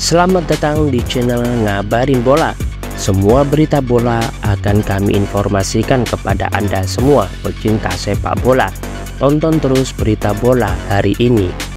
Selamat datang di channel Ngabarin Bola. Semua berita bola akan kami informasikan kepada Anda semua pecinta sepak bola. Tonton terus berita bola hari ini.